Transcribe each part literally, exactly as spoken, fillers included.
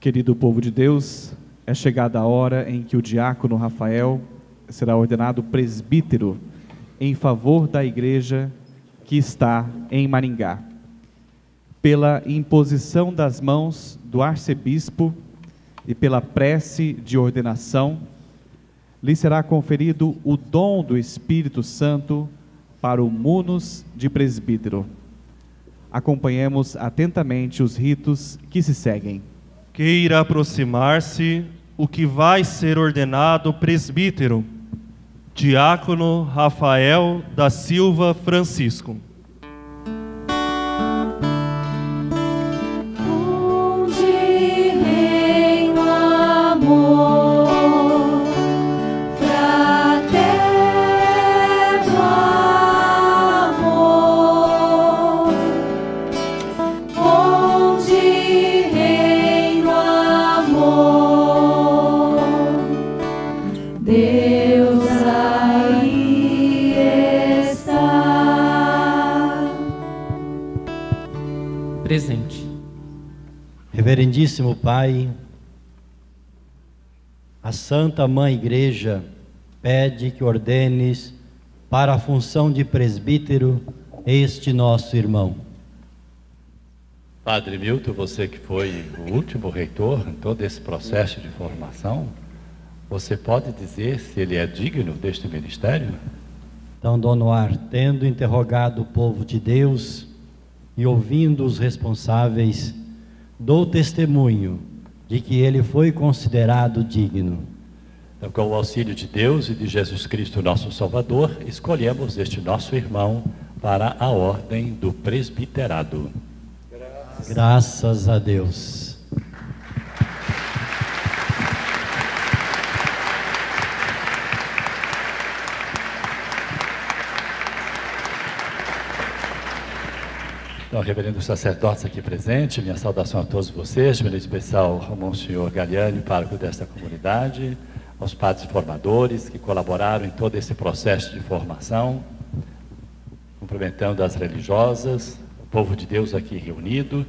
Querido povo de Deus, é chegada a hora em que o diácono Rafael será ordenado presbítero em favor da igreja que está em Maringá. Pela imposição das mãos do arcebispo e pela prece de ordenação, lhe será conferido o dom do Espírito Santo para o munus de presbítero. Acompanhemos atentamente os ritos que se seguem. Queira aproximar-se o que vai ser ordenado presbítero, diácono Rafael da Silva Francisco. Presente. Reverendíssimo Pai, a Santa Mãe Igreja pede que ordenes para a função de presbítero este nosso irmão. Padre Milton, você que foi o último reitor em todo esse processo de formação, você pode dizer se ele é digno deste ministério? Então, Dom Noar, tendo interrogado o povo de Deus e ouvindo os responsáveis, dou testemunho de que ele foi considerado digno. Então, com o auxílio de Deus e de Jesus Cristo, nosso Salvador, escolhemos este nosso irmão para a ordem do presbiterado. Graças, Graças a Deus. Então, reverendo sacerdotes aqui presentes, minha saudação a todos vocês, meu especial ao Monsenhor Galiani, pároco desta comunidade, aos padres formadores que colaboraram em todo esse processo de formação, cumprimentando as religiosas, o povo de Deus aqui reunido,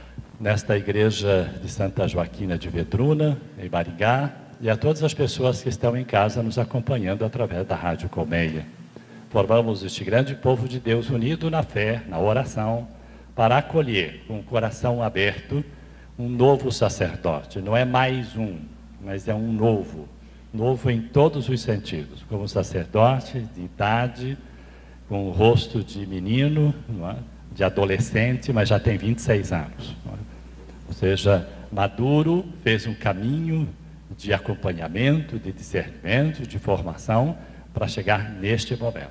nesta igreja de Santa Joaquina de Vedruna, em Maringá, e a todas as pessoas que estão em casa nos acompanhando através da Rádio Colmeia. Formamos este grande povo de Deus unido na fé, na oração, para acolher com o coração aberto um novo sacerdote. Não é mais um, mas é um novo, novo em todos os sentidos, como sacerdote de idade, com o rosto de menino, não é? De adolescente, mas já tem vinte e seis anos. Não é? Ou seja, maduro, fez um caminho de acompanhamento, de discernimento, de formação, para chegar neste momento.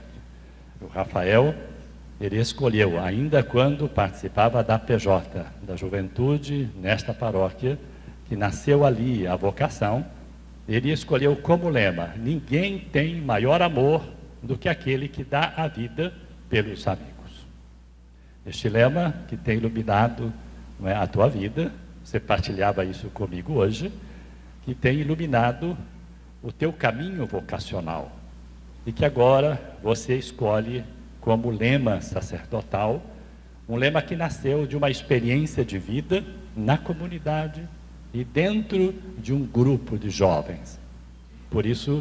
O Rafael, ele escolheu, ainda quando participava da P J, da juventude, nesta paróquia, que nasceu ali a vocação, ele escolheu como lema: ninguém tem maior amor do que aquele que dá a vida pelos amigos. Este lema que tem iluminado, não é, a tua vida, você partilhava isso comigo hoje, que tem iluminado o teu caminho vocacional, e que agora você escolhe como lema sacerdotal, um lema que nasceu de uma experiência de vida na comunidade e dentro de um grupo de jovens. Por isso,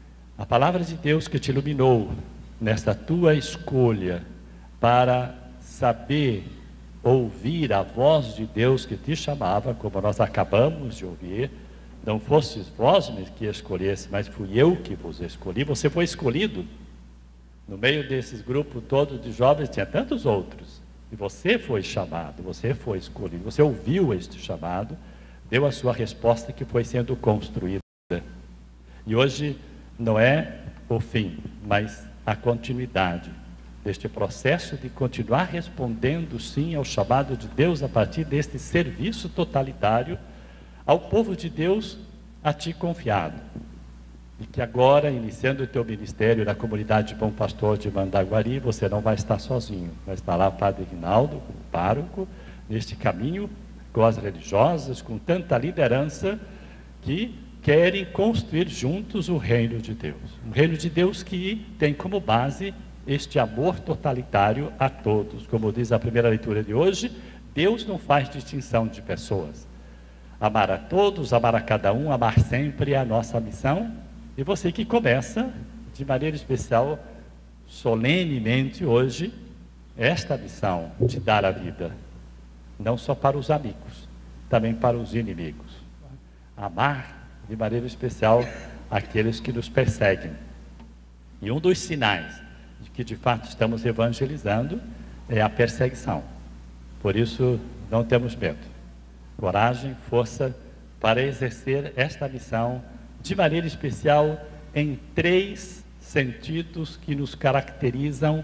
a palavra de Deus que te iluminou nesta tua escolha para saber ouvir a voz de Deus que te chamava, como nós acabamos de ouvir, não fostes vós que escolhesse, mas fui eu que vos escolhi. Você foi escolhido. No meio desses grupos todos de jovens, tinha tantos outros. E você foi chamado, você foi escolhido. Você ouviu este chamado, deu a sua resposta que foi sendo construída. E hoje não é o fim, mas a continuidade deste processo de continuar respondendo sim ao chamado de Deus a partir deste serviço totalitário ao povo de Deus a ti confiado. E que agora, iniciando o teu ministério na comunidade de Bom Pastor de Mandaguari, você não vai estar sozinho. Vai estar lá o Padre Rinaldo, o pároco, neste caminho, com as religiosas, com tanta liderança, que querem construir juntos o reino de Deus. Um reino de Deus que tem como base este amor totalitário a todos. Como diz a primeira leitura de hoje, Deus não faz distinção de pessoas. Amar a todos, amar a cada um, amar sempre é a nossa missão. E você que começa, de maneira especial, solenemente hoje, esta missão de dar a vida, não só para os amigos, também para os inimigos. Amar, de maneira especial, aqueles que nos perseguem. E um dos sinais de que de fato estamos evangelizando é a perseguição. Por isso, não temos medo. Coragem, força para exercer esta missão de maneira especial em três sentidos que nos caracterizam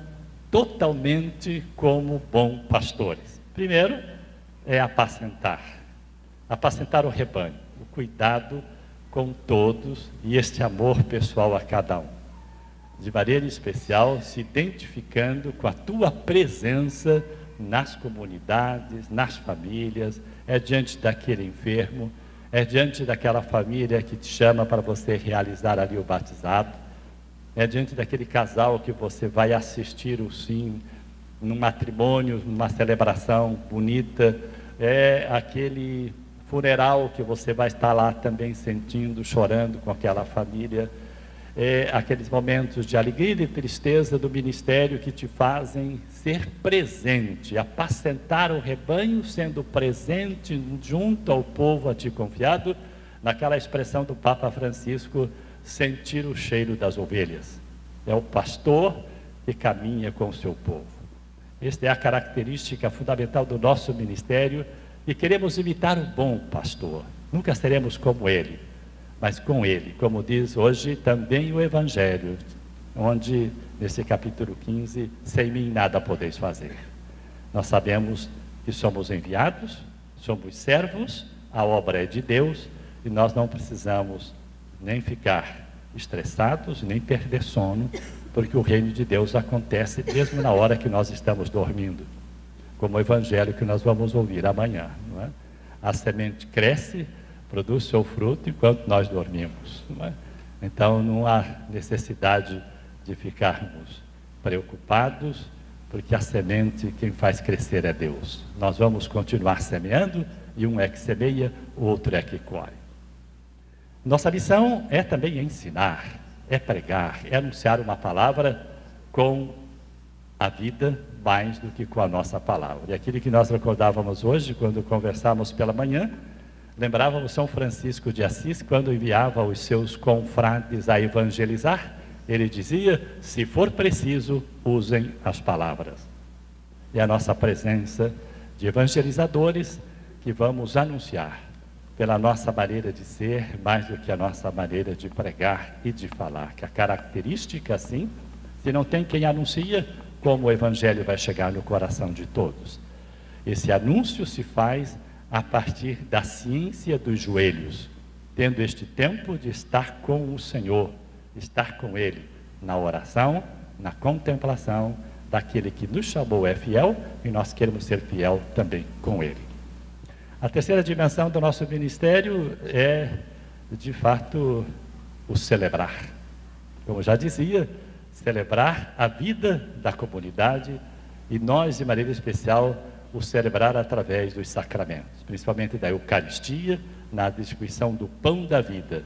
totalmente como bons pastores. Primeiro é apacentar, apacentar o rebanho, o cuidado com todos e este amor pessoal a cada um. De maneira especial, se identificando com a tua presença nas comunidades, nas famílias, é diante daquele enfermo, é diante daquela família que te chama para você realizar ali o batizado, é diante daquele casal que você vai assistir o sim, num matrimônio, numa celebração bonita, é aquele funeral que você vai estar lá também sentindo, chorando com aquela família, é aqueles momentos de alegria e de tristeza do ministério que te fazem ser presente, apacentar o rebanho, sendo presente junto ao povo a ti confiado, naquela expressão do Papa Francisco, sentir o cheiro das ovelhas. É o pastor que caminha com o seu povo. Esta é a característica fundamental do nosso ministério e queremos imitar o bom pastor. Nunca seremos como ele, mas com ele, como diz hoje também o Evangelho, onde nesse capítulo quinze, sem mim nada podeis fazer. Nós sabemos que somos enviados, somos servos, a obra é de Deus e nós não precisamos nem ficar estressados, nem perder sono, porque o reino de Deus acontece mesmo na hora que nós estamos dormindo, como o evangelho que nós vamos ouvir amanhã, não é? A semente cresce, produz seu fruto enquanto nós dormimos, não é? Então não há necessidade de ficarmos preocupados, porque a semente quem faz crescer é Deus. Nós vamos continuar semeando, e um é que semeia, o outro é que colhe. Nossa missão é também ensinar, é pregar, é anunciar uma palavra com a vida mais do que com a nossa palavra. E aquilo que nós recordávamos hoje, quando conversávamos pela manhã, lembrávamos São Francisco de Assis, quando enviava os seus confrades a evangelizar, ele dizia, se for preciso, usem as palavras. E a nossa presença de evangelizadores que vamos anunciar, pela nossa maneira de ser, mais do que a nossa maneira de pregar e de falar, que a característica assim, se não tem quem anuncia, como o evangelho vai chegar no coração de todos. Esse anúncio se faz a partir da ciência dos joelhos, tendo este tempo de estar com o Senhor, estar com Ele na oração, na contemplação daquele que nos chamou é fiel e nós queremos ser fiel também com Ele. A terceira dimensão do nosso ministério é, de fato, o celebrar. Como já dizia, celebrar a vida da comunidade e nós, de maneira especial, o celebrar através dos sacramentos, principalmente da Eucaristia, na distribuição do pão da vida.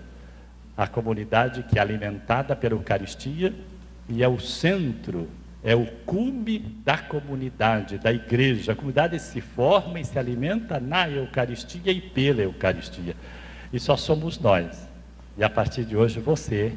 A comunidade que é alimentada pela Eucaristia e é o centro, é o cume da comunidade, da igreja. A comunidade se forma e se alimenta na Eucaristia e pela Eucaristia. E só somos nós. E a partir de hoje você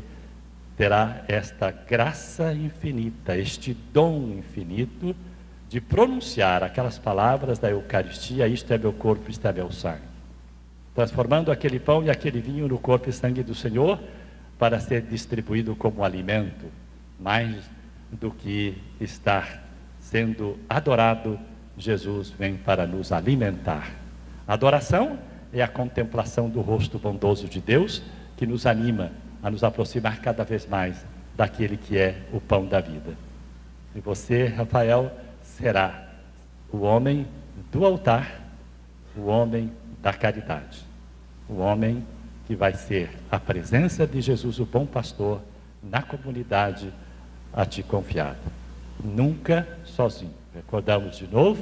terá esta graça infinita, este dom infinito de pronunciar aquelas palavras da Eucaristia, isto é meu corpo, isto é meu sangue. Transformando aquele pão e aquele vinho no corpo e sangue do Senhor para ser distribuído como alimento, mais do que estar sendo adorado, Jesus vem para nos alimentar. A adoração é a contemplação do rosto bondoso de Deus, que nos anima a nos aproximar cada vez mais daquele que é o pão da vida. E você, Rafael, será o homem do altar, o homem da caridade, o homem que vai ser a presença de Jesus, o bom pastor, na comunidade a ti confiado. Nunca sozinho. Recordamos de novo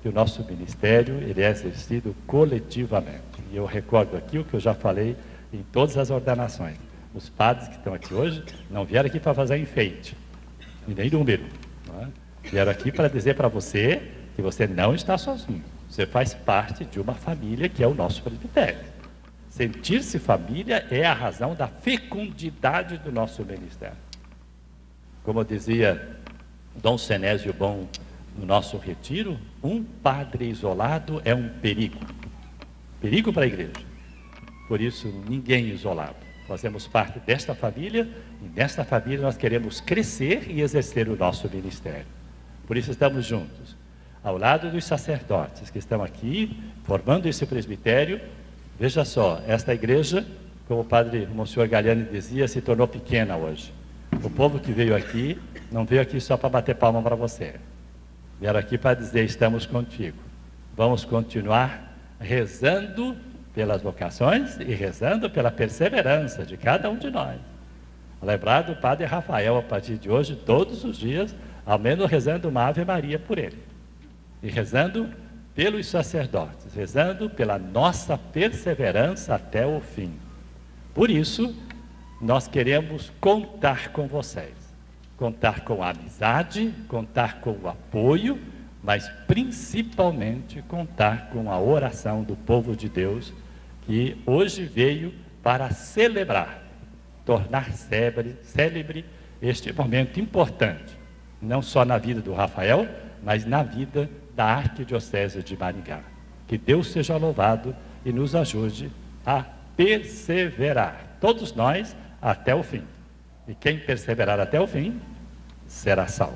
que o nosso ministério ele é exercido coletivamente. E eu recordo aqui o que eu já falei em todas as ordenações. Os padres que estão aqui hoje não vieram aqui para fazer enfeite, e nem número. Não é? Vieram aqui para dizer para você que você não está sozinho. Você faz parte de uma família que é o nosso presbitério. Sentir-se família é a razão da fecundidade do nosso ministério. Como dizia Dom Senésio Bom no nosso retiro, um padre isolado é um perigo. Perigo para a igreja. Por isso, ninguém isolado. Fazemos parte desta família e nesta família nós queremos crescer e exercer o nosso ministério. Por isso estamos juntos. Ao lado dos sacerdotes que estão aqui, formando esse presbitério, veja só, esta igreja, como o padre Monsenhor Galiani dizia, se tornou pequena hoje. O povo que veio aqui, não veio aqui só para bater palma para você. Vieram aqui para dizer, estamos contigo. Vamos continuar rezando pelas vocações e rezando pela perseverança de cada um de nós. Lembrar do padre Rafael, a partir de hoje, todos os dias, ao menos rezando uma Ave Maria por ele. E rezando pelos sacerdotes, rezando pela nossa perseverança até o fim. Por isso, nós queremos contar com vocês. Contar com a amizade, contar com o apoio, mas principalmente contar com a oração do povo de Deus, que hoje veio para celebrar, tornar célebre, célebre este momento importante, não só na vida do Rafael, mas na vida da Arquidiocese de Maringá. Que Deus seja louvado e nos ajude a perseverar, todos nós, até o fim. E quem perseverar até o fim, será salvo.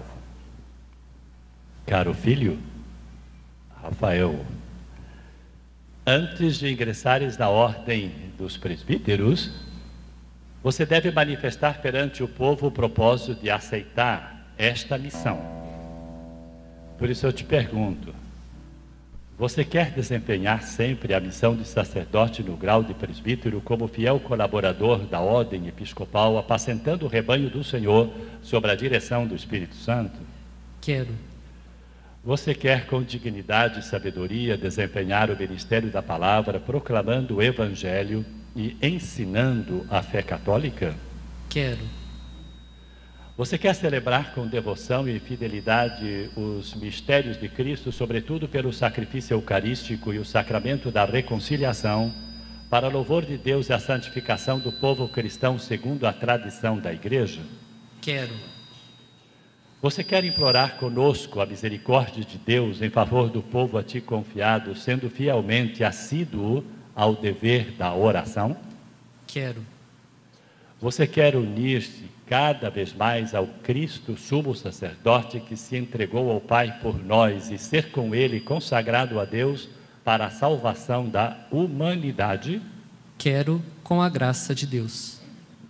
Caro filho, Rafael, antes de ingressares na ordem dos presbíteros, você deve manifestar perante o povo o propósito de aceitar esta missão. Por isso eu te pergunto, você quer desempenhar sempre a missão de sacerdote no grau de presbítero como fiel colaborador da ordem episcopal, apacentando o rebanho do Senhor sob a direção do Espírito Santo? Quero. Você quer com dignidade e sabedoria desempenhar o ministério da palavra, proclamando o Evangelho e ensinando a fé católica? Quero. Você quer celebrar com devoção e fidelidade os mistérios de Cristo, sobretudo pelo sacrifício eucarístico e o sacramento da reconciliação, para louvor de Deus e a santificação do povo cristão segundo a tradição da Igreja? Quero. Você quer implorar conosco a misericórdia de Deus em favor do povo a ti confiado, sendo fielmente assíduo ao dever da oração? Quero. Você quer unir-se cada vez mais ao Cristo, sumo sacerdote, que se entregou ao Pai por nós, e ser com Ele consagrado a Deus para a salvação da humanidade? Quero, com a graça de Deus.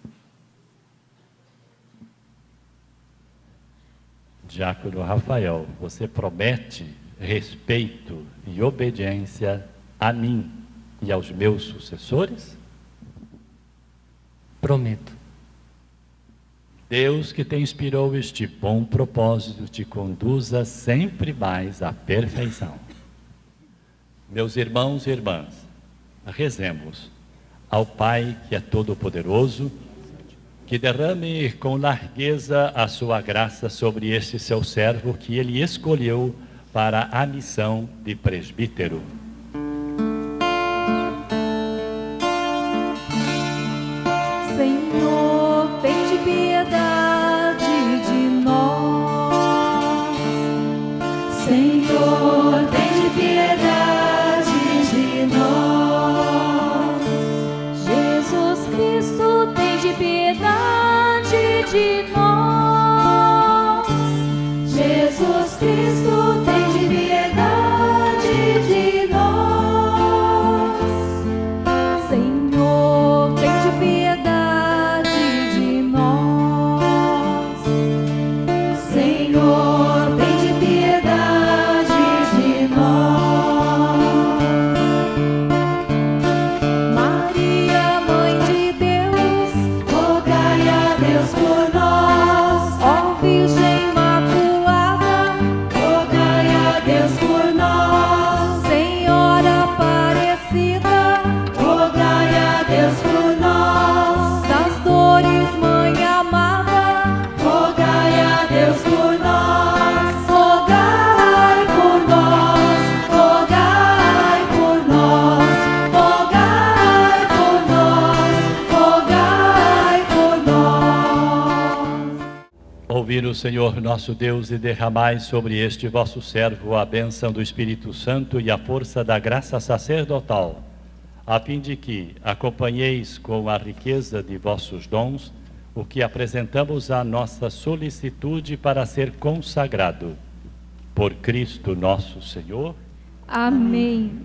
Diácono Rafael, você promete respeito e obediência a mim e aos meus sucessores? Prometo. Deus que te inspirou este bom propósito te conduza sempre mais à perfeição. Meus irmãos e irmãs, rezemos ao Pai que é todo-poderoso, que derrame com largueza a sua graça sobre este seu servo que ele escolheu para a missão de presbítero. Senhor, tende piedade de nós. Senhor, tende piedade de nós. Jesus Cristo, tende piedade de nós. Jesus Cristo, tende piedade de nós. Senhor, tende piedade de nós. Senhor, tende piedade de nós. Maria, Mãe de Deus, rogai a Deus por nós. Ó Virgem Imaculada, rogai Ouvi o Senhor nosso Deus e derramai sobre este vosso servo a bênção do Espírito Santo e a força da graça sacerdotal, a fim de que acompanheis com a riqueza de vossos dons o que apresentamos à nossa solicitude para ser consagrado. Por Cristo nosso Senhor. Amém.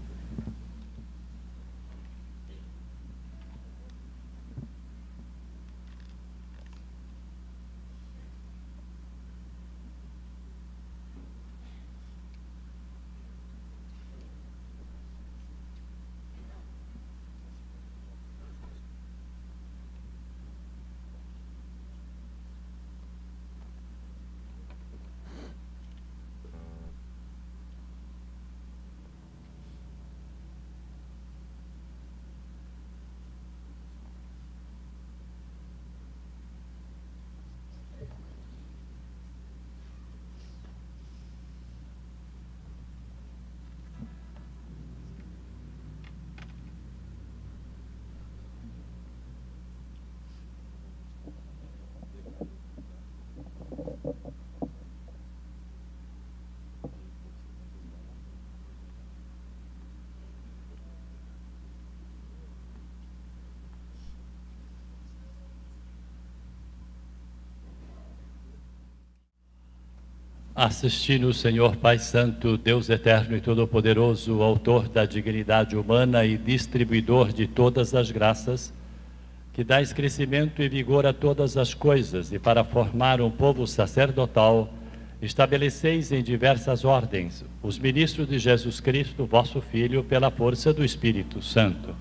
Assisti-nos, Senhor Pai Santo, Deus eterno e todo-poderoso, autor da dignidade humana e distribuidor de todas as graças, que dás crescimento e vigor a todas as coisas, e para formar um povo sacerdotal, estabeleceis em diversas ordens os ministros de Jesus Cristo, vosso Filho, pela força do Espírito Santo.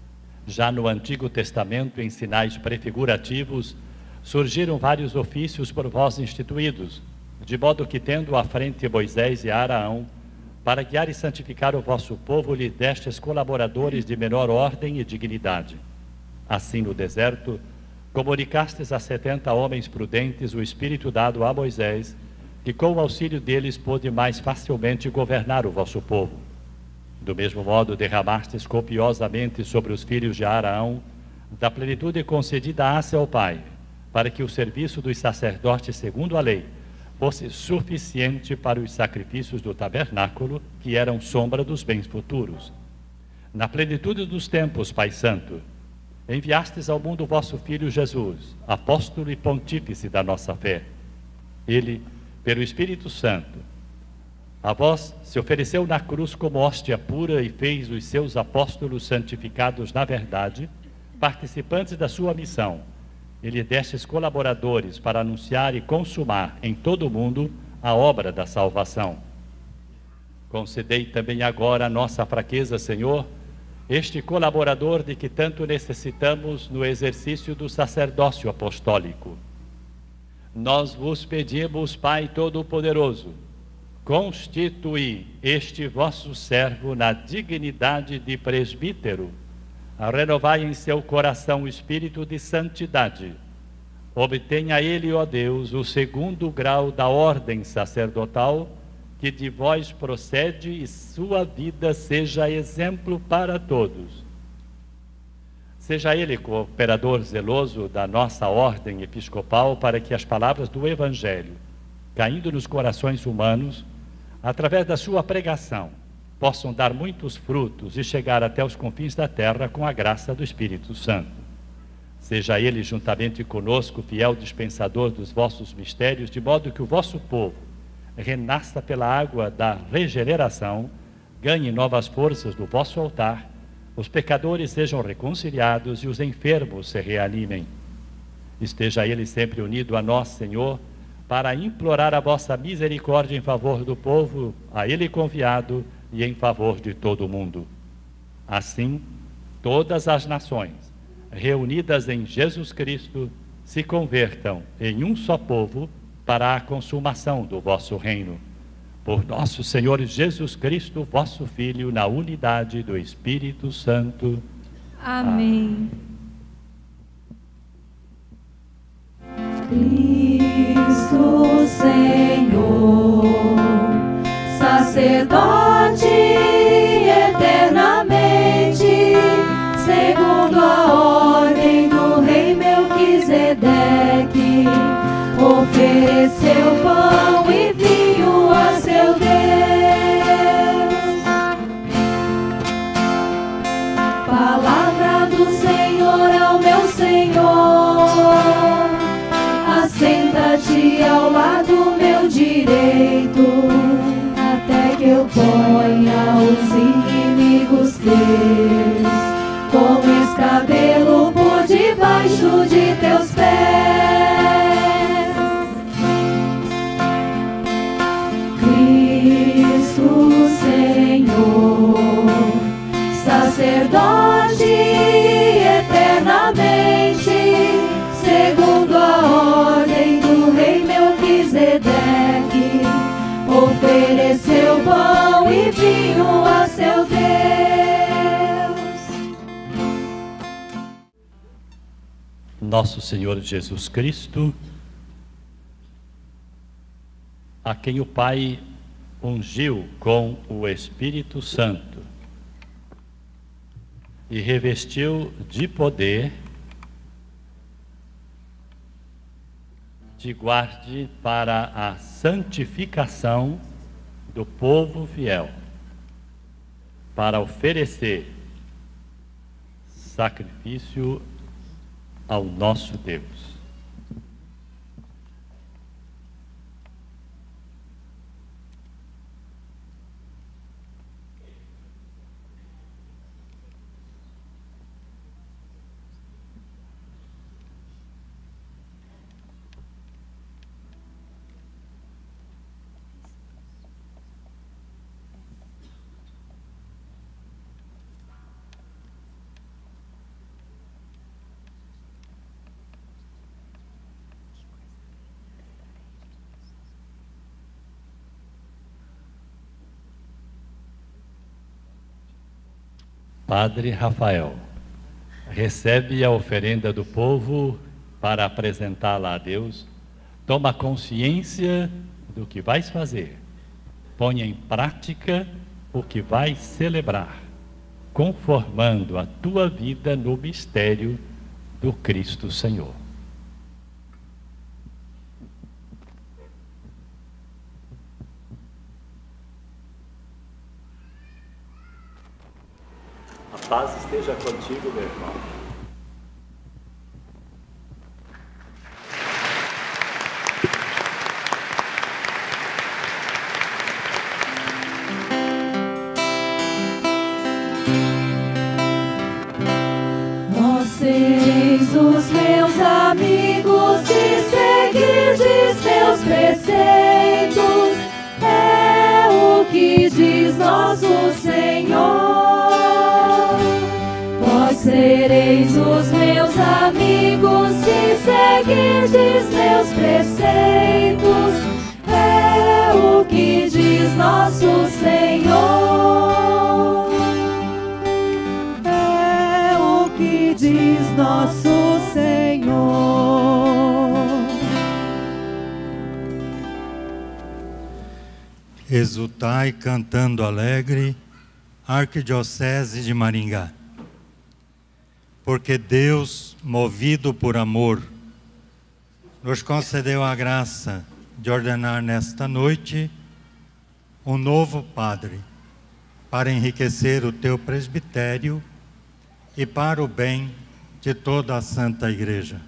Já no Antigo Testamento, em sinais prefigurativos, surgiram vários ofícios por vós instituídos, de modo que, tendo à frente Moisés e Araão, para guiar e santificar o vosso povo, lhe destes colaboradores de menor ordem e dignidade. Assim, no deserto, comunicastes a setenta homens prudentes o Espírito dado a Moisés, que com o auxílio deles pôde mais facilmente governar o vosso povo. Do mesmo modo, derramastes copiosamente sobre os filhos de Araão, da plenitude concedida a seu pai, para que o serviço dos sacerdotes segundo a lei fosse suficiente para os sacrifícios do tabernáculo, que eram sombra dos bens futuros. Na plenitude dos tempos, Pai Santo, enviastes ao mundo vosso Filho Jesus, apóstolo e pontífice da nossa fé. Ele, pelo Espírito Santo, a vós se ofereceu na cruz como hóstia pura e fez os seus apóstolos santificados na verdade, participantes da sua missão. Ele destes colaboradores para anunciar e consumar em todo o mundo a obra da salvação. Concedei também agora a nossa fraqueza, Senhor, este colaborador de que tanto necessitamos no exercício do sacerdócio apostólico. Nós vos pedimos, Pai Todo-Poderoso, constitui este vosso servo na dignidade de presbítero, renovai em seu coração o espírito de santidade. Obtenha ele, ó Deus, o segundo grau da ordem sacerdotal, que de vós procede, e sua vida seja exemplo para todos. Seja ele cooperador zeloso da nossa ordem episcopal, para que as palavras do Evangelho, caindo nos corações humanos, através da sua pregação, possam dar muitos frutos e chegar até os confins da terra com a graça do Espírito Santo. Seja ele juntamente conosco fiel dispensador dos vossos mistérios, de modo que o vosso povo renasça pela água da regeneração, ganhe novas forças do vosso altar, os pecadores sejam reconciliados e os enfermos se reanimem. Esteja ele sempre unido a nós, Senhor, para implorar a vossa misericórdia em favor do povo, a ele confiado, e em favor de todo o mundo. Assim, todas as nações, reunidas em Jesus Cristo, se convertam em um só povo para a consumação do vosso reino. Por nosso Senhor Jesus Cristo, vosso Filho, na unidade do Espírito Santo. Amém. Cristo Senhor, sacerdote eternamente, segundo a ordem do rei Melquisedeque, oferece debaixo de teus pés. Cristo Senhor, sacerdote eternamente, segundo a ordem do rei Melquisedeque, ofereceu pão e vinho a seu Deus. Nosso Senhor Jesus Cristo, a quem o Pai ungiu com o Espírito Santo e revestiu de poder, te guarde para a santificação do povo fiel, para oferecer sacrifício ao nosso Deus. Padre Rafael, recebe a oferenda do povo para apresentá-la a Deus. Toma consciência do que vais fazer. Ponha em prática o que vais celebrar, conformando a tua vida no mistério do Cristo Senhor. A paz esteja contigo, meu irmão. Vós sereis os meus amigos se seguirdes meus preceitos, é o que diz nosso Senhor. Vós sereis os meus amigos se seguirdes meus preceitos, é o que diz nosso Senhor. É o que diz nosso Senhor. Exultai cantando alegre, Arquidiocese de Maringá. Porque Deus, movido por amor, nos concedeu a graça de ordenar nesta noite um novo padre, para enriquecer o teu presbitério e para o bem de toda a Santa Igreja.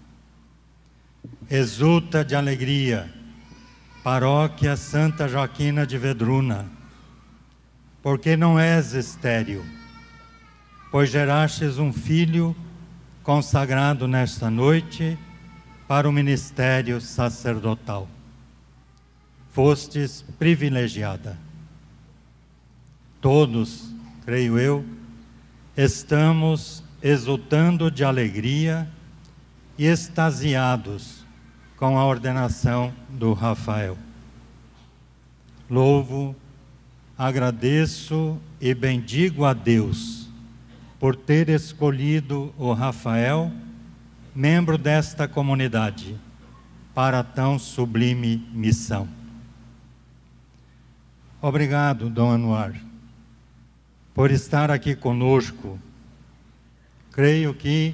Exulta de alegria, Paróquia Santa Joaquina de Vedruna, porque não és estéril, pois gerastes um filho consagrado nesta noite para o ministério sacerdotal. Fostes privilegiada. Todos, creio eu, estamos exultando de alegria e extasiados com a ordenação do Rafael. Louvo, agradeço e bendigo a Deus por ter escolhido o Rafael, membro desta comunidade, para tão sublime missão. Obrigado, Dom Anuar, por estar aqui conosco. Creio que,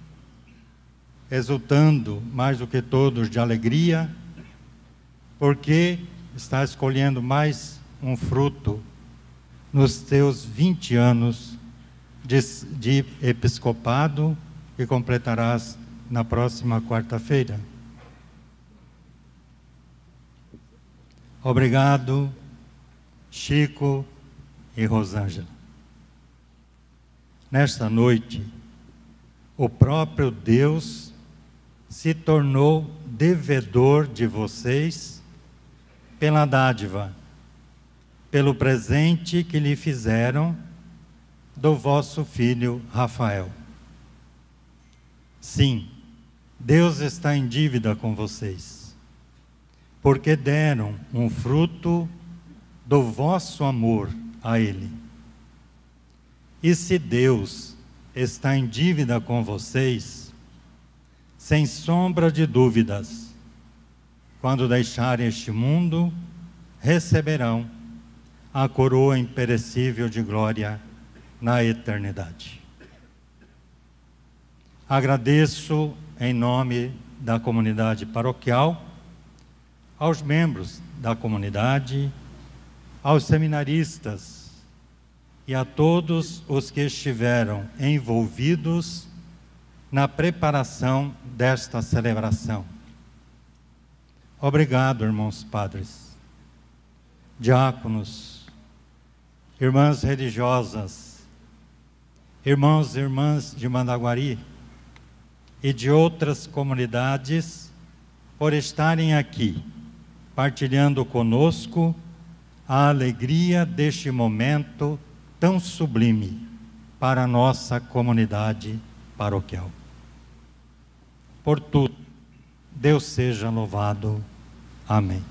exultando mais do que todos de alegria, porque está escolhendo mais um fruto nos teus vinte anos de, de episcopado, que completarás na próxima quarta-feira. Obrigado, Chico e Rosângela. Nesta noite, o próprio Deus se tornou devedor de vocês pela dádiva, pelo presente que lhe fizeram do vosso filho Rafael. Sim, Deus está em dívida com vocês, porque deram um fruto do vosso amor a Ele. E se Deus está em dívida com vocês, sem sombra de dúvidas, quando deixarem este mundo, receberão a coroa imperecível de glória na eternidade. Agradeço em nome da comunidade paroquial, aos membros da comunidade, aos seminaristas e a todos os que estiveram envolvidos na preparação desta celebração. Obrigado, irmãos padres, diáconos, irmãs religiosas, irmãos e irmãs de Mandaguari e de outras comunidades, por estarem aqui, partilhando conosco a alegria deste momento tão sublime para a nossa comunidade paroquial. Por tudo, Deus seja louvado. Amém.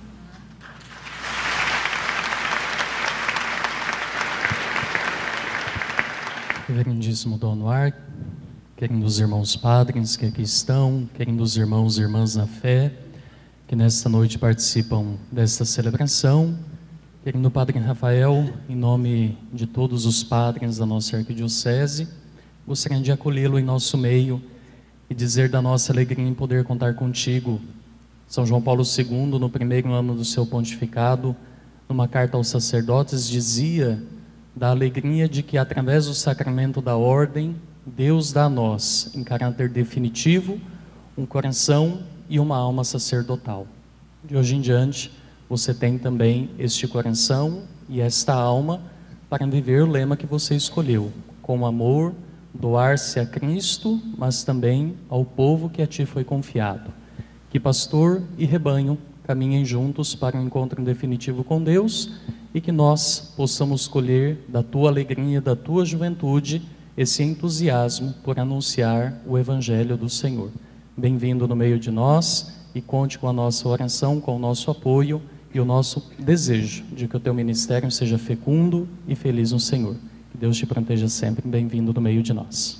Reverendíssimo Dom Anuar, queridos irmãos padres que aqui estão, queridos irmãos e irmãs na fé, que nesta noite participam desta celebração, querido Padre Rafael, em nome de todos os padres da nossa arquidiocese, gostaria de acolhê-lo em nosso meio e dizer da nossa alegria em poder contar contigo. São João Paulo segundo, no primeiro ano do seu pontificado, numa carta aos sacerdotes, dizia da alegria de que, através do sacramento da ordem, Deus dá a nós, em caráter definitivo, um coração e uma alma sacerdotal. De hoje em diante, você tem também este coração e esta alma para viver o lema que você escolheu, com amor, doar-se a Cristo, mas também ao povo que a ti foi confiado. Que pastor e rebanho caminhem juntos para um encontro definitivo com Deus e que nós possamos colher da tua alegria, da tua juventude, esse entusiasmo por anunciar o Evangelho do Senhor. Bem-vindo no meio de nós e conte com a nossa oração, com o nosso apoio e o nosso desejo de que o teu ministério seja fecundo e feliz no Senhor. Que Deus te proteja sempre. Bem-vindo no meio de nós.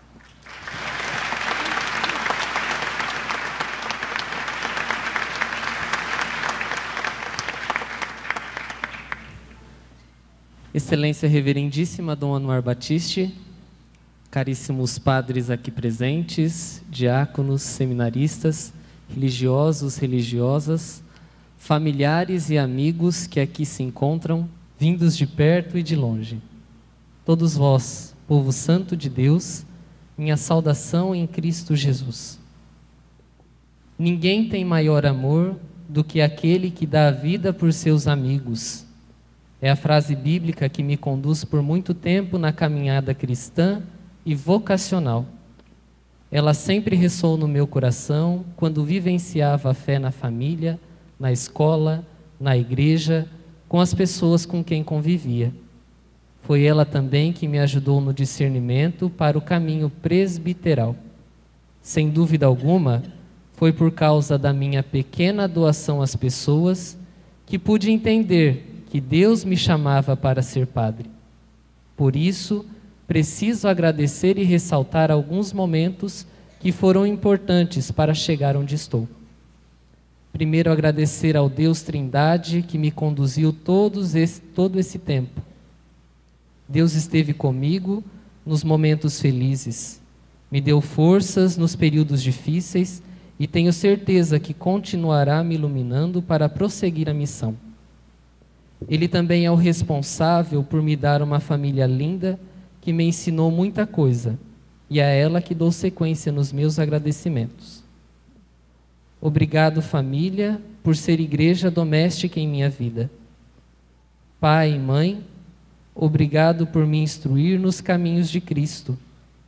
Excelência Reverendíssima Dom Anuar Batiste, caríssimos padres aqui presentes, diáconos, seminaristas, religiosos, religiosas, familiares e amigos que aqui se encontram, vindos de perto e de longe. Todos vós, povo santo de Deus, minha saudação em Cristo Jesus. Ninguém tem maior amor do que aquele que dá a vida por seus amigos. É a frase bíblica que me conduz por muito tempo na caminhada cristã e vocacional. Ela sempre ressoou no meu coração quando vivenciava a fé na família, na escola, na igreja, com as pessoas com quem convivia. Foi ela também que me ajudou no discernimento para o caminho presbiteral. Sem dúvida alguma, foi por causa da minha pequena doação às pessoas que pude entender que Deus me chamava para ser padre. Por isso, preciso agradecer e ressaltar alguns momentos que foram importantes para chegar onde estou. Primeiro, agradecer ao Deus Trindade que me conduziu todos esse, todo esse tempo. Deus esteve comigo nos momentos felizes, me deu forças nos períodos difíceis e tenho certeza que continuará me iluminando para prosseguir a missão. Ele também é o responsável por me dar uma família linda que me ensinou muita coisa, e é a ela que dou sequência nos meus agradecimentos. Obrigado, família, por ser igreja doméstica em minha vida. Pai e mãe, obrigado por me instruir nos caminhos de Cristo,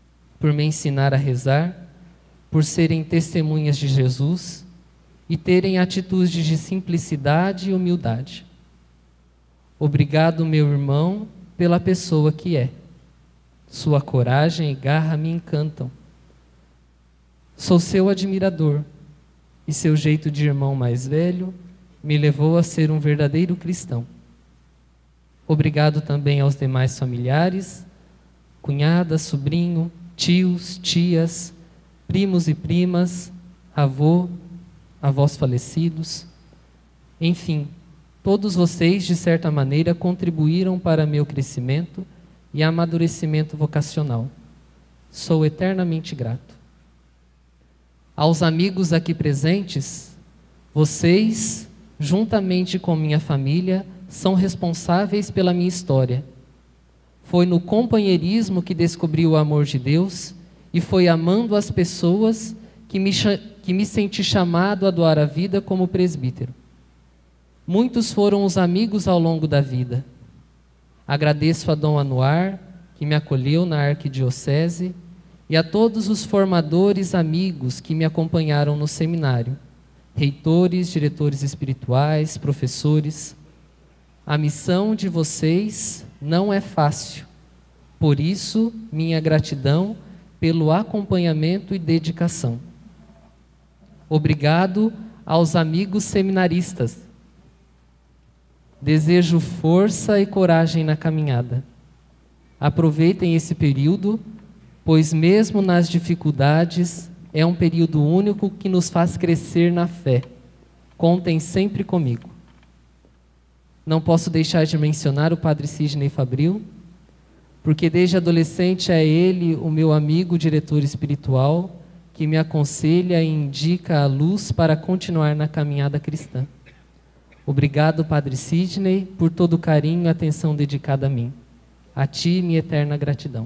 por me ensinar a rezar, por serem testemunhas de Jesus e terem atitudes de simplicidade e humildade. Obrigado, meu irmão, pela pessoa que é. Sua coragem e garra me encantam. Sou seu admirador e seu jeito de irmão mais velho me levou a ser um verdadeiro cristão. Obrigado também aos demais familiares, cunhada, sobrinho, tios, tias, primos e primas, avô, avós falecidos. Enfim, todos vocês, de certa maneira, contribuíram para meu crescimento e amadurecimento vocacional. Sou eternamente grato. Aos amigos aqui presentes, vocês, juntamente com minha família, são responsáveis pela minha história. Foi no companheirismo que descobri o amor de Deus e foi amando as pessoas que me, que me senti chamado a doar a vida como presbítero. Muitos foram os amigos ao longo da vida. Agradeço a Dom Anuar, que me acolheu na arquidiocese, e a todos os formadores amigos que me acompanharam no seminário, reitores, diretores espirituais, professores. A missão de vocês não é fácil, por isso, minha gratidão pelo acompanhamento e dedicação. Obrigado aos amigos seminaristas. Desejo força e coragem na caminhada. Aproveitem esse período, pois mesmo nas dificuldades, é um período único que nos faz crescer na fé. Contem sempre comigo. Não posso deixar de mencionar o Padre Sidney Fabril, porque desde adolescente é ele o meu amigo diretor espiritual, que me aconselha e indica a luz para continuar na caminhada cristã. Obrigado, Padre Sidney, por todo o carinho e atenção dedicada a mim. A ti, minha eterna gratidão.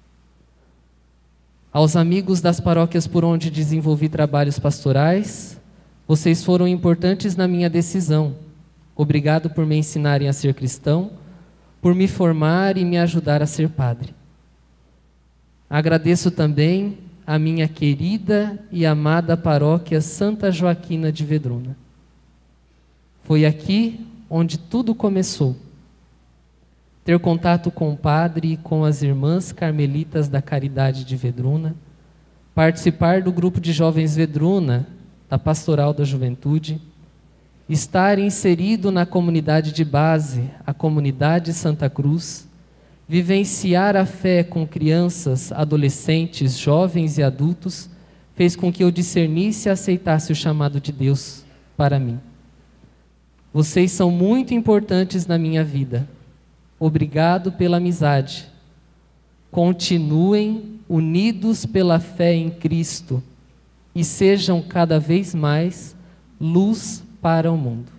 Aos amigos das paróquias por onde desenvolvi trabalhos pastorais, vocês foram importantes na minha decisão. Obrigado por me ensinarem a ser cristão, por me formar e me ajudar a ser padre. Agradeço também a minha querida e amada paróquia Santa Joaquina de Vedruna. Foi aqui onde tudo começou. Ter contato com o padre e com as irmãs carmelitas da Caridade de Vedruna, participar do grupo de jovens Vedruna, da Pastoral da Juventude, estar inserido na comunidade de base, a comunidade Santa Cruz, vivenciar a fé com crianças, adolescentes, jovens e adultos, fez com que eu discernisse e aceitasse o chamado de Deus para mim. Vocês são muito importantes na minha vida. Obrigado pela amizade. Continuem unidos pela fé em Cristo e sejam cada vez mais luz para o mundo.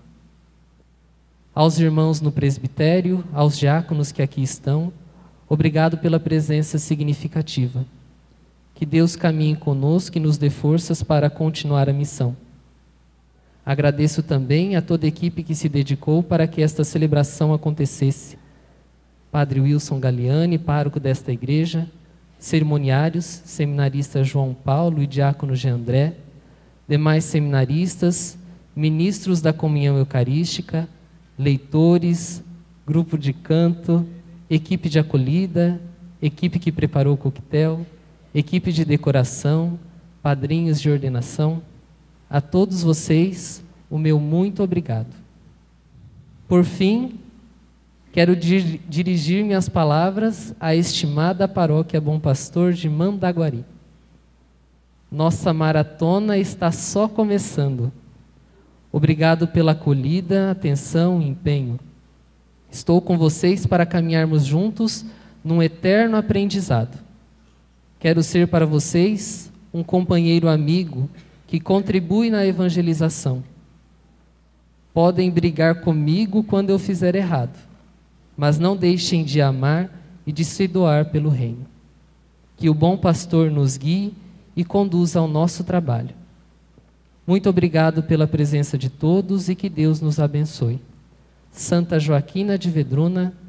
Aos irmãos no presbitério, aos diáconos que aqui estão, obrigado pela presença significativa. Que Deus caminhe conosco e nos dê forças para continuar a missão. Agradeço também a toda a equipe que se dedicou para que esta celebração acontecesse. Padre Wilson Galiani, pároco desta igreja, cerimoniários, seminarista João Paulo e diácono Jean André, demais seminaristas, ministros da comunhão eucarística, leitores, grupo de canto, equipe de acolhida, equipe que preparou o coquetel, equipe de decoração, padrinhos de ordenação, a todos vocês, o meu muito obrigado. Por fim, quero dir- dirigir minhas palavras à estimada paróquia Bom Pastor de Mandaguari. Nossa maratona está só começando. Obrigado pela acolhida, atenção e empenho. Estou com vocês para caminharmos juntos num eterno aprendizado. Quero ser para vocês um companheiro amigo que contribui na evangelização. Podem brigar comigo quando eu fizer errado, mas não deixem de amar e de se doar pelo reino. Que o bom pastor nos guie e conduza ao nosso trabalho. Muito obrigado pela presença de todos e que Deus nos abençoe. Santa Joaquina de Vedruna,